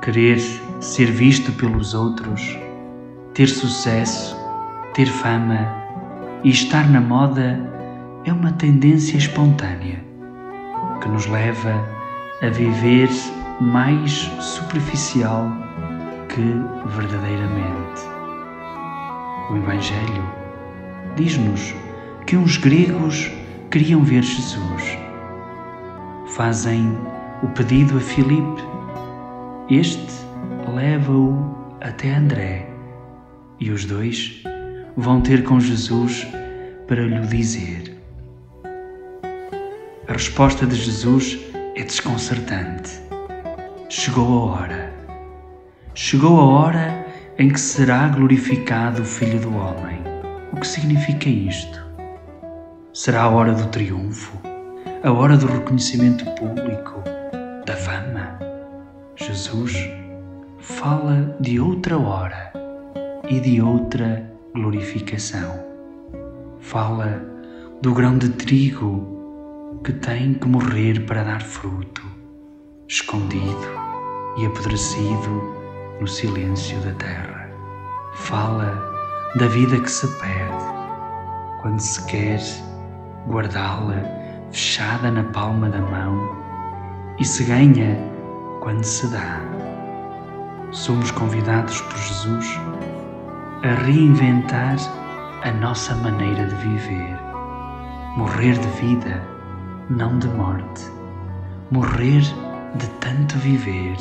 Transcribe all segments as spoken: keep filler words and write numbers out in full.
Querer ser visto pelos outros, ter sucesso, ter fama e estar na moda é uma tendência espontânea que nos leva a viver mais superficial que verdadeiramente. O Evangelho diz-nos que uns gregos queriam ver Jesus. Fazem o pedido a Filipe. Este leva-o até André e os dois vão ter com Jesus para lhe dizer. A resposta de Jesus é desconcertante. Chegou a hora. Chegou a hora em que será glorificado o Filho do Homem. O que significa isto? Será a hora do triunfo? A hora do reconhecimento público? Da fama? Jesus fala de outra hora e de outra glorificação. Fala do grão de trigo que tem que morrer para dar fruto, escondido e apodrecido no silêncio da terra. Fala da vida que se perde quando se quer guardá-la fechada na palma da mão e se ganha quando se dá. Somos convidados por Jesus a reinventar a nossa maneira de viver. Morrer de vida, não de morte. Morrer de tanto viver.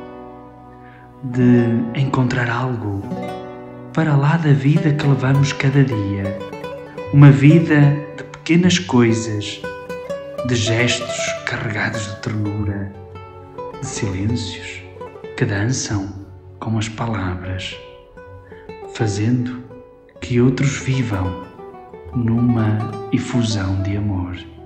De encontrar algo para lá da vida que levamos cada dia. Uma vida de pequenas coisas, de gestos carregados de ternura, de silêncios que dançam com as palavras, fazendo que outros vivam numa efusão de amor.